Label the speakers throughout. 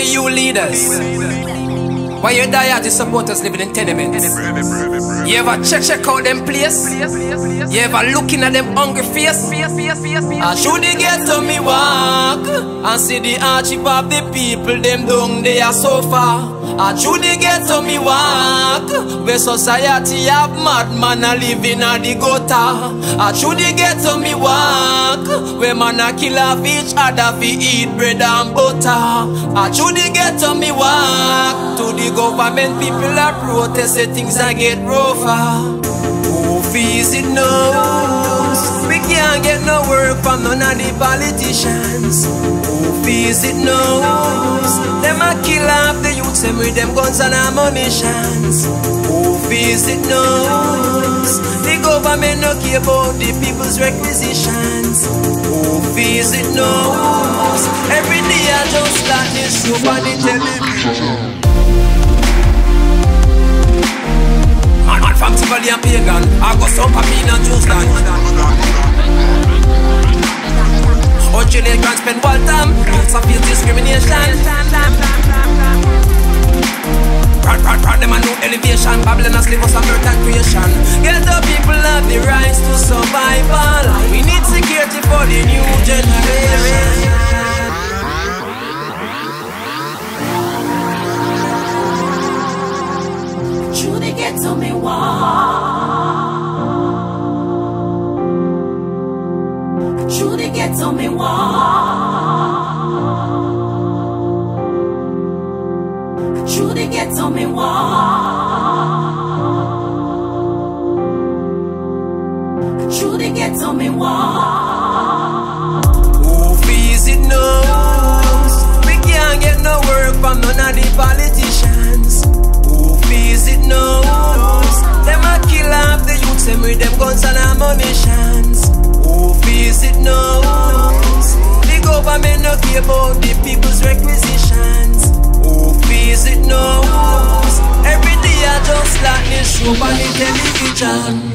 Speaker 1: Hey, you leaders, why you die at the supporters living in tenements? You ever check out them place? You ever looking at them hungry face? I should get to me walk and see the hardship of the people, them down there so far. I should get to me walk where society have madman a living at the gutter. I should get to me walk where man a kill off each other fi eat bread and butter. I should get to me walk to the government people are protest, say things a get rougher. Who feels it knows we can't get no work from none of the politicians. Who feels it knows them a kill off the youths them with them guns and ammunitions. Who feels it knows the government no care about the people's requisitions. Who feels it knows every day I just like this show on the television. Man from Tivoli and Pagan, I got some papine and juice land. On Julian Grant spend all time, it's a feel discrimination. Prod them and no elevation, Babylon has live us on earth and creation. Get the people have the rights to survival. We need security for the new generation.
Speaker 2: Truly get to me walk. Truly get to me walk. Truly get to me walk. Truly get to me walk.
Speaker 1: Who feels it knows we can't get no work from none of the politicians. It knows them a kill off the youths them with them guns and ammunitions. Who feels it knows the government no care about the people's requisitions. Who feels it knows every day I just like this show on the television.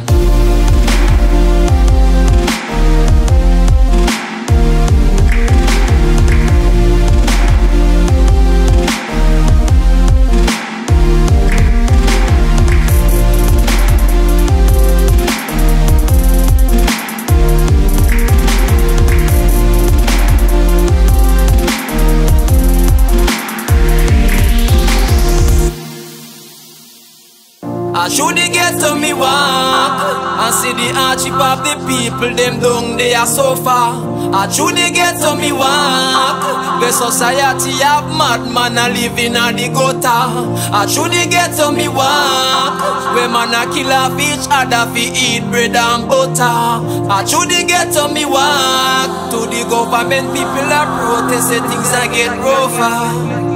Speaker 1: I should get to me walk and see the hardship of the people, them down there so far. I should get to me walk where society have madman a living at the gutter. I should get to me walk where man a kill off each other fi eat bread and butter. I should get to me walk to the government people are protest, say things a get rougher.